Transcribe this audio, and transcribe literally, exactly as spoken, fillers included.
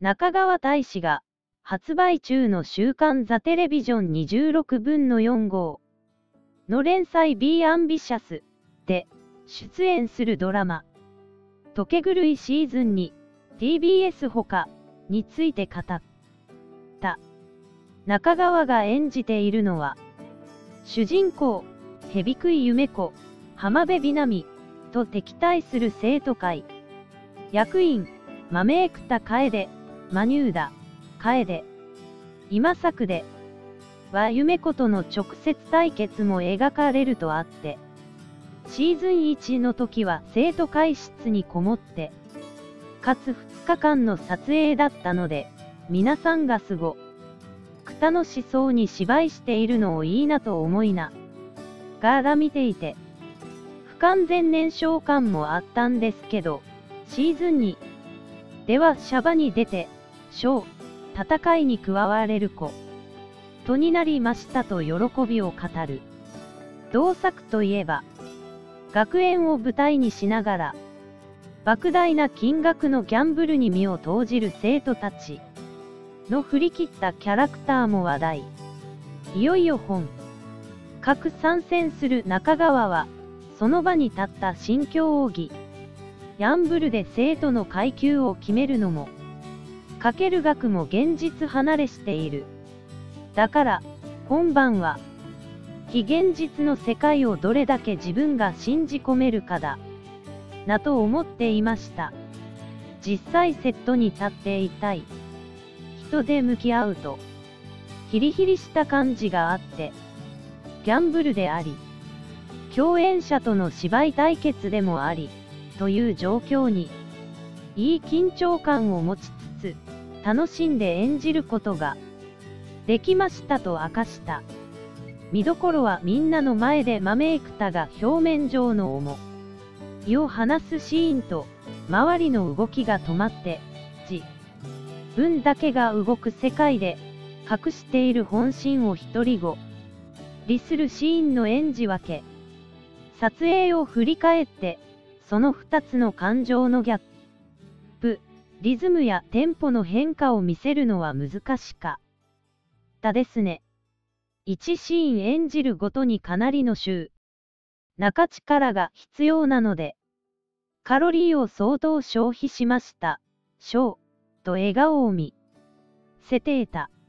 中川大志が発売中の週刊ザテレビジョンにじゅうろくぶんのよん号の連載 Be Ambitious で出演するドラマトケ狂いシーズンに ティービーエス ほかについて語った。中川が演じているのは主人公蛇食い夢子浜辺美波と敵対する生徒会役員豆生田楓マニューダ楓今作では夢子との直接対決も描かれるとあってシーズンいちの時は生徒会室にこもってかつふつかかんの撮影だったので皆さんがすごく楽しそうに芝居しているのをいいなと思いながら見ていて不完全燃焼感もあったんですけどシーズンにではシャバに出てショー戦いに加われることになりましたと喜びを語る。同作といえば学園を舞台にしながら莫大な金額のギャンブルに身を投じる生徒たちの振り切ったキャラクターも話題。いよいよ本格参戦する中川はその場に立った新競技ギャンブルで生徒の階級を決めるのもかける額も現実離れしている。だから本番は非現実の世界をどれだけ自分が信じ込めるかだなと思っていました。実際セットに立っていたい人で向き合うとヒリヒリした感じがあってギャンブルであり共演者との芝居対決でもありという状況にいい緊張感を持ちつつ楽しんで演じることができましたと明かした。見どころはみんなの前で豆生田が表面上の思いを話すシーンと周りの動きが止まって自分だけが動く世界で隠している本心を独り語りするシーンの演じ分け。撮影を振り返ってそのふたつの感情のギャップリズムやテンポの変化を見せるのは難しかったですね。いちシーン演じるごとにかなりの週中力が必要なのでカロリーを相当消費しました。ショーと笑顔を見せていた。